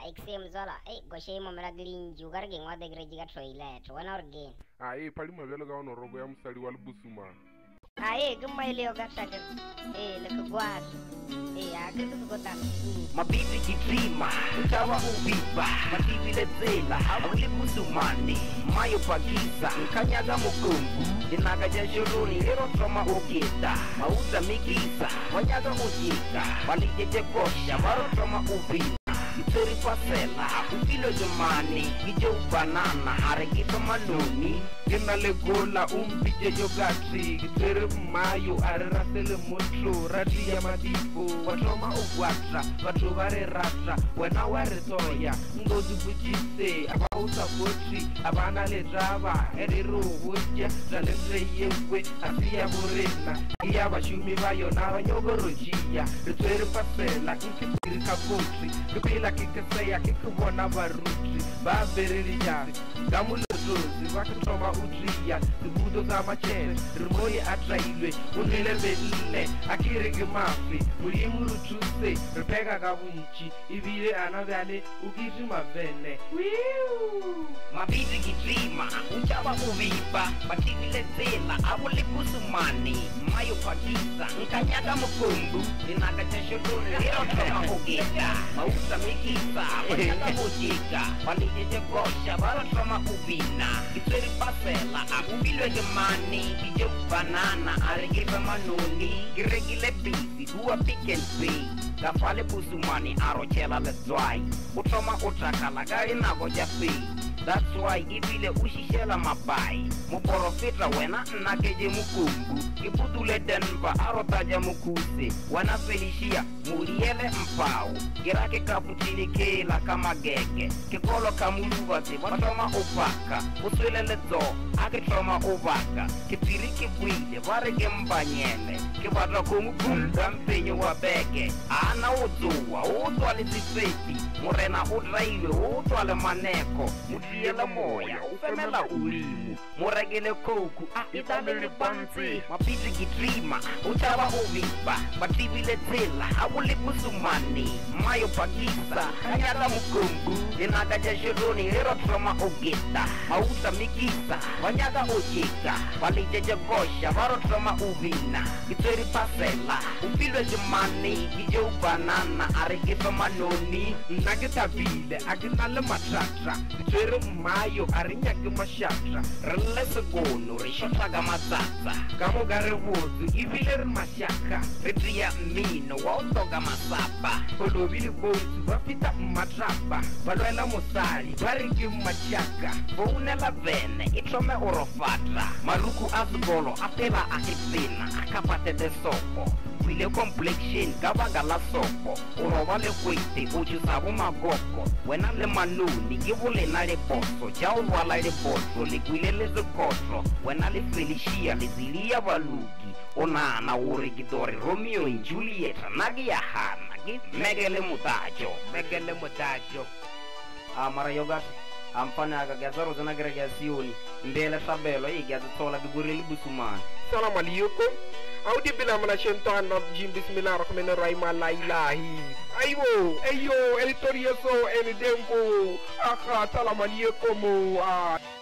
XM zola goshe mo mraglin jugar gen wa de grejiga toilet wana orgen pali mabelo ga ono rogo ya msali wal busuma gumma ileo gakshaga lek gwar agri kugota mabibi kitrima utawa ubiba mativi lezela awuli busumani mayo pagisa kanyaga mukungu inaga jashuruni ero troma ukita mauza migisa wanyaga ujika walijeje kosha waro troma ubina Itori pasela, upilo jomani, ije banana, aregito manoni. Gina legola umpije yogatri, gitere mayo, arerasele mutlo, radi ya madipo. Watoma ugwatra, watu ware ratra, wena ware toya. Ngozi bujise, abauta potri, abana le drava, eriro uja, zalemre yewe, asiya murena. Iya bashumi bayo na wanyogoro jia, itori pasela, inkipirika potri, kipila kikasaya kikubona baruti babereri jari gamule zozi wakatoma udriya zibudo za machene rimoye atrailwe unile bedile akirege mafi mulimu rutuse ripega kabunchi ibile anavale ukizi mavene mabidi kitrima uchaba uvipa bativile zela awuli kusumani mayo pagisa nkanyaga mukungu inaga chashuruni hero troma ugita mausa mikisa wanyaga ujika walijeje gosha waro troma ubina kitweri pasela akubilwe gemani ije banana aregive manoni giregile busy duwa pick and pay gafale busumani arochela lezwai utroma utrakala gari nago japi. That's why ibile ushishela mabai muporofitra wena nakeje mukungu kipudule denva arotaja mukuse wana felishia muriele mpau girake kaputini kela kama gege kikolo kamuluvazi watoma upaka uswelele zo akitroma uvaka kipiriki bwile varege mbanyele kipatra kumugunda mpenyo wa bege ana uzuwa utwale zifeti murena udraiwe utwale maneko mudriele moya ufemela ulimu muregele koku idalele banzi mapiti kitrima uchaba uvipa bativile zela awuli kusumani mayo pagisa kanyaga mukungu inaga jashuruni hero troma ugita mausa mikisa wanyaga ujika walijeje gosha waro troma uvina kitweri pasela upilwe jimani ije ubanana aregifa manoni nagitabile aginale matratra kitweri mayo arinyage mashatra relese gono rishotaga mazata kamo gare wozu ibile mashaka ridria mino wautoga masapa kolobili bozu bafita matrapa balwela musali barigi mashaka bounela vene itrome urofatra maluku azgolo apela akipina akapate de sopo wile complexion gabaga la sopo uroba le kwete ujusabu magoko wena le manuni givule na le boso jaulwala le boso le kwile le zikotro wena le felishia le zilia balugi onana urigidori Romeo and Juliet nagi ya hana megele mutajo amara yogat ampana aga gazaro zana gregazioni mbele tabelo igaza tola bigurili busumani salam alaikum audi bila mana shentan not jim bismillahirrahmanirrahim la ilahi ayo editorioso en dembo salam alaikum